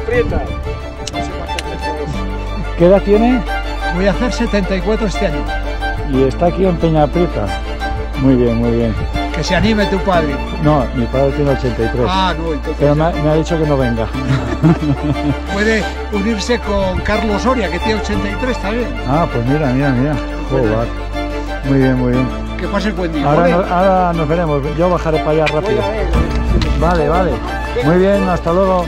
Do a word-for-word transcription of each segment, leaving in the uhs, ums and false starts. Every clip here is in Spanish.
Prieta. ¿Qué edad tiene? Voy a hacer setenta y cuatro este año. Y está aquí en Peña Prieta. Muy bien, muy bien. Que se anime tu padre. No, mi padre tiene ochenta y tres. Ah, no, entonces... Pero me ha, me ha dicho que no venga. Puede unirse con Carlos Soria, que tiene ochenta y tres también. Ah, pues mira, mira, mira. Joder. Muy bien, muy bien. Que pase el buen día. Ahora, ¿vale? no, ahora nos veremos. Yo bajaré para allá rápido. Vale, vale. Muy bien, hasta luego.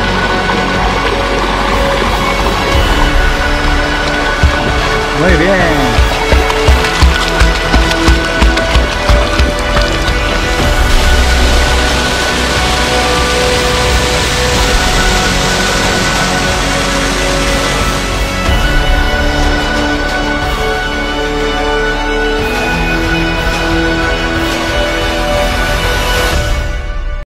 Muy bien.